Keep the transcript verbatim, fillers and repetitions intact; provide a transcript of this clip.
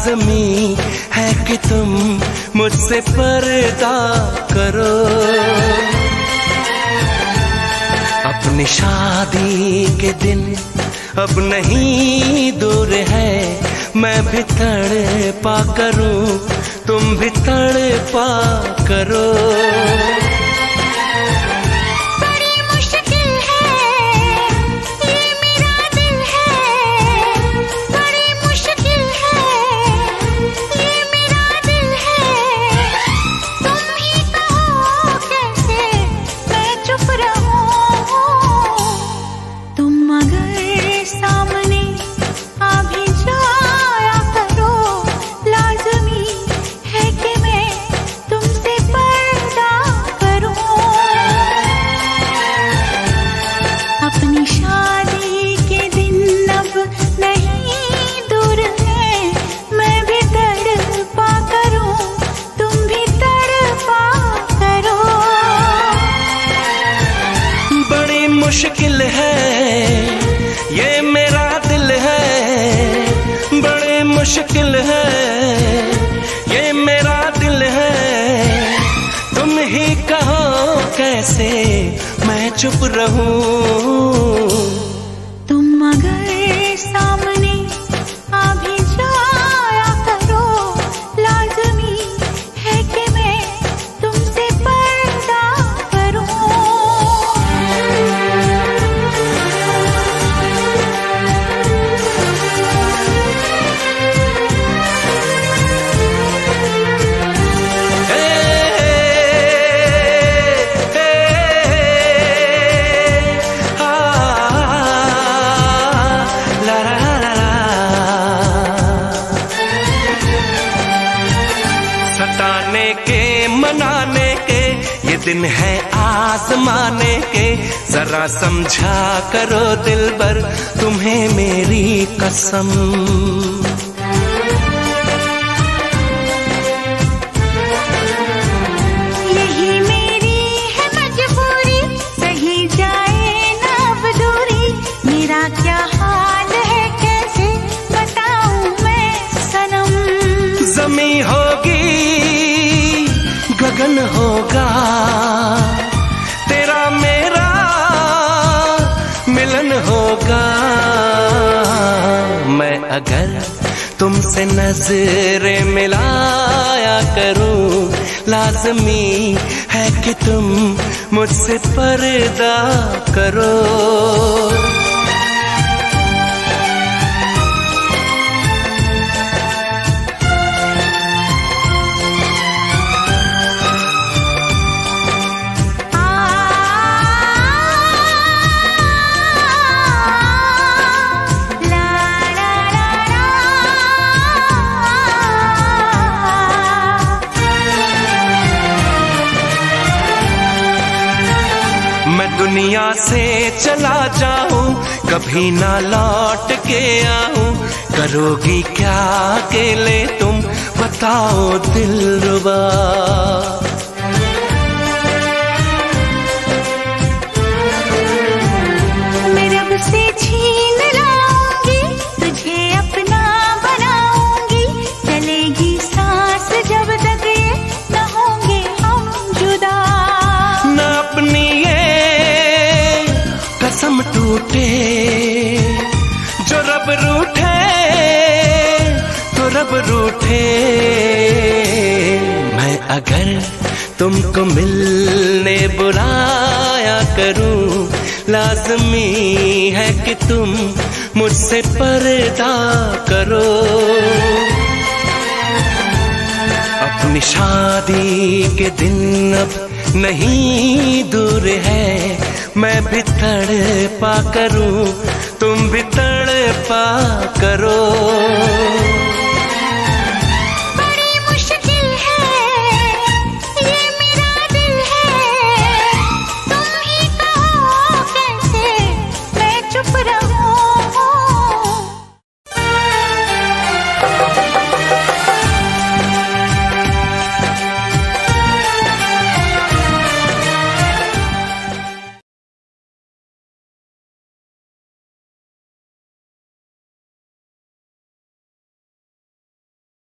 लाज़मी है कि तुम मुझसे पर्दा करो। अपनी शादी के दिन अब नहीं दूर है, मैं भी तड़पा करूं, तुम भी तड़पा करो। मुश्किल है ये मेरा दिल है, बड़े मुश्किल है ये मेरा दिल है। तुम ही कहो कैसे मैं चुप रहूं। तुम अगर सामने आ भी जाया करो, लाज़मी है कि मैं तुमसे पर्दा करूं। सताने के मनाने के ये दिन है आजमाने के, जरा समझा करो दिलबर तुम्हें मेरी कसम। यही मेरी है मजबूरी, सही जाए ना अब दूरी। मेरा क्या हाल है कैसे बताऊं मैं सनम। ज़मी होगी गगन होगा, तेरा मेरा मिलन होगा। मैं अगर तुमसे नजरें मिलाया करूं, लाज़मी है कि तुम मुझसे पर्दा करो। मैं दुनिया से चला जाऊं, कभी ना लौट के आऊं। करोगी क्या अकेले तुम बताओ दिलरुबा। मैं रब से छीन लाऊंगी, तुझे अपना बनाऊंगी। चलेगी सांस जब तक ये न होंगे हम जुदा। न अपनी कसम टूटे, जो रब रूठे तो रब रूठे। मैं अगर तुमको मिलने बुलाया करूं, लाज़मी है कि तुम मुझसे पर्दा करो। अपनी शादी के दिन अब नहीं दूर है, मैं भी तड़पा करूं, तुम भी तड़पा करो।